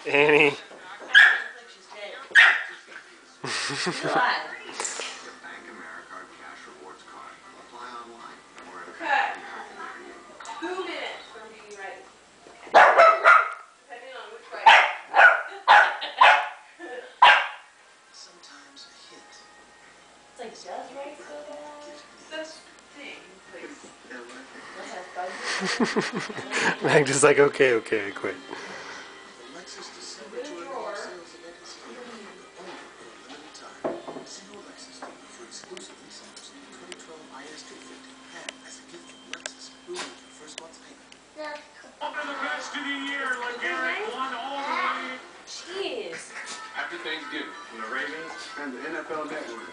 Annie. Okay. 2 minutes from being ready. Depending on which way. Sometimes a hint. It's like just right so bad. That's the thing. Like, Meg just like, okay, I quit. The Lexus December 2012 sales event is here. Only for a limited time. See your Lexus dealer for exclusive lease offers on the 2012 IS350 and as a gift from Lexus, we'll make your first month's payment. Up to the best of the year, like Eric won all the way. jeez. Happy Thanksgiving from the Ravens and the NFL Network.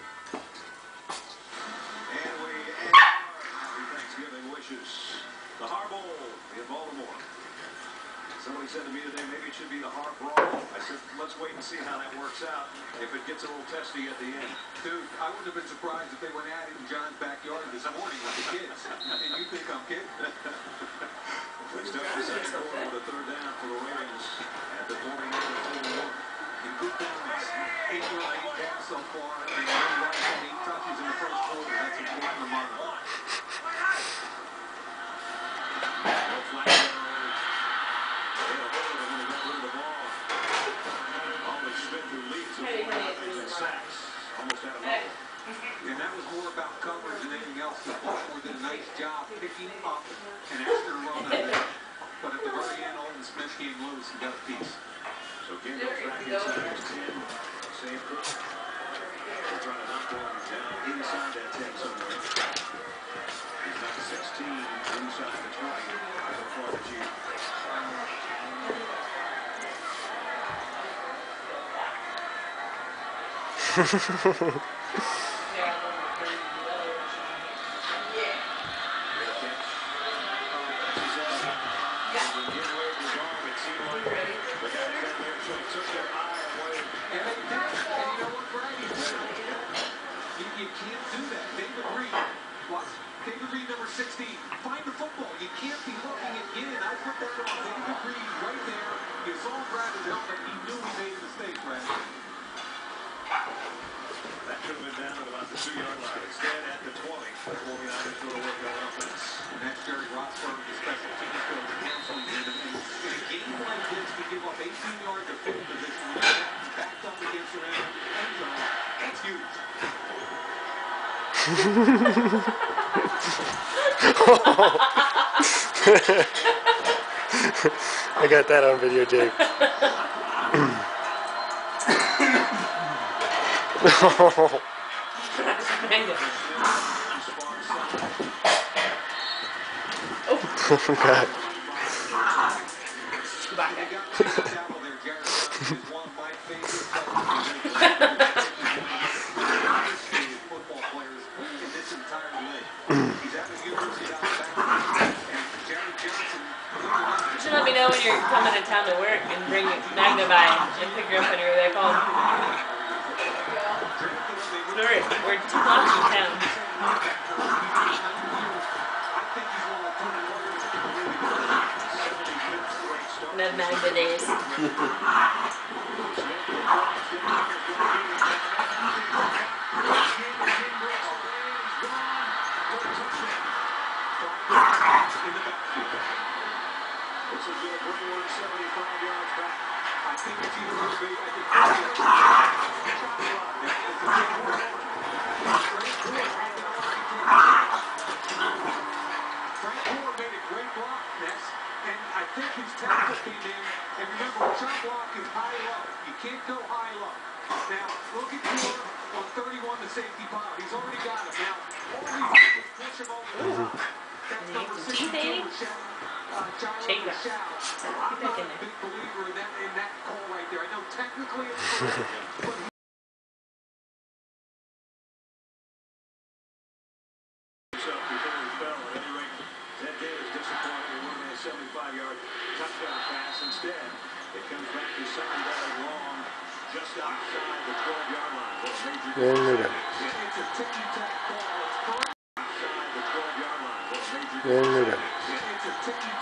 And we end our happy Thanksgiving wishes. The Har Bowl in Baltimore. Somebody said to me today, maybe it should be the Har Brawl. I said, let's wait and see how that works out. If it gets a little testy at the end. Dude, I wouldn't have been surprised if they went at it in John's backyard this morning with the kids. And you think I'm kidding? Next up, the second quarter with a third down for the Ravens at the 48-41. In good balance, 8-yard pass so far, and one right and 8 touches in the first quarter. That's important to monitor. No flag throws. They had a hold of him and got rid of the ball. Always Smith, who leads the in sacks, almost had a Hey. And that was more about coverage than anything else. The Baltimore did a nice job picking up an extra run on it. But at the very end, Alden Smith came loose and got a piece. So Gamble's back inside his 10. Save Cook. They're trying to knock one down inside that 10 somewhere. He's got 16 inside the 20 so far this year. You can't do that. David Reed, watch. David Reed, number 16. Find the football. You can't be looking again. I put that on David Reed right there. You saw Brad's helmet. He knew he made a mistake, Brad. That could have been down at about the 2-yard line. Instead, at the 20. The 49ers go to work on offense. And that's Jerry Rossberg, the special teams coach, counseling him. And in a game like this, to give up 18 yards of field position, when you're backed up against your end zone, that's huge. I got that on video, Jake. Oh, God. You should let me know when you're coming to town to work and bring Magna by and pick her up when you're back home. We're 2 blocks from town. The Magna days. This is going to bring 175 yards back. I think it's either going to be, Frank Gore made a great block, Ness, and I think his tackle came in, and remember, a chop block is high-low. You can't go high-low. Now, look at Gore on 31, the safety pile. He's already got him. Now, all he did was push him over the top. That's number 62, Shake that. I'm not a big believer in that call right there. I know technically it's correct, but Before he fell, at any rate, Ted Davis disappointed. He would have been a 75-yard touchdown pass. Instead, it comes back to Sondheim long, just outside the 12-yard line. That's major. it's a ticky-tack ball. It's correct. Outside the 12-yard line. That's major. Then we're done. It's a ticky